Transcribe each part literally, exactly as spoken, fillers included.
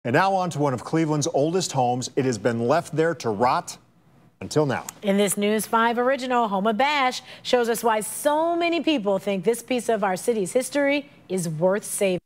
And now on to one of Cleveland's oldest homes. It has been left there to rot until now. In this News five original, Hough Bash shows us why so many people think this piece of our city's history is worth saving.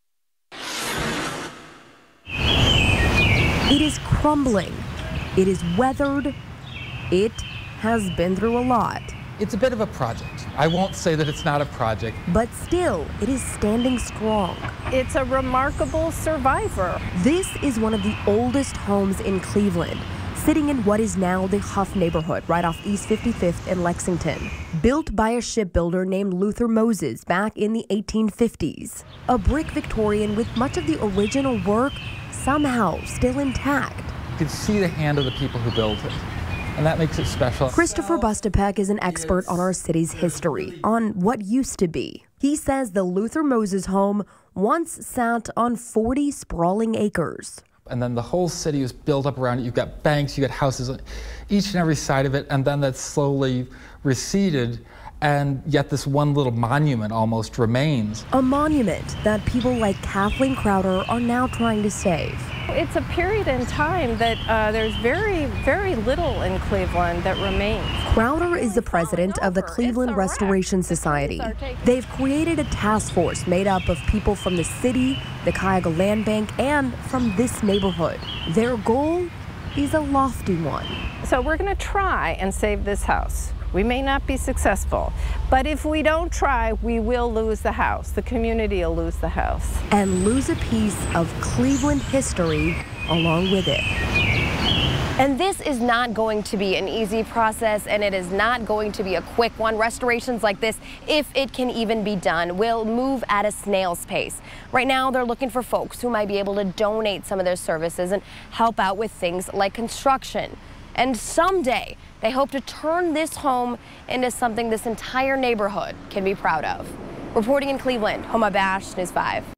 It is crumbling. It is weathered. It has been through a lot. It's a bit of a project. I won't say that it's not a project. But still, it is standing strong. It's a remarkable survivor. This is one of the oldest homes in Cleveland, sitting in what is now the Hough neighborhood right off East fifty-fifth in Lexington. Built by a shipbuilder named Luther Moses back in the eighteen fifties. A brick Victorian with much of the original work somehow still intact. You can see the hand of the people who built it, and that makes it special. Christopher Bustapek is an expert on our city's history, on what used to be. He says the Luther Moses home once sat on forty sprawling acres. And then the whole city was built up around it. You've got banks, you've got houses on each and every side of it, and then that slowly receded, and yet this one little monument almost remains. A monument that people like Kathleen Crowder are now trying to save. It's a period in time that uh, there's very, very little in Cleveland that remains. Crowder is the president of the Cleveland Restoration Society. They've created a task force made up of people from the city, the Cuyahoga Land Bank, and from this neighborhood. Their goal is a lofty one. So we're going to try and save this house. We may not be successful, but if we don't try, we will lose the house. The community will lose the house. And lose a piece of Cleveland history along with it. And this is not going to be an easy process, and it is not going to be a quick one. Restorations like this, if it can even be done, will move at a snail's pace. Right now, they're looking for folks who might be able to donate some of their services and help out with things like construction. And someday, they hope to turn this home into something this entire neighborhood can be proud of. Reporting in Cleveland, Hough Bash, News five.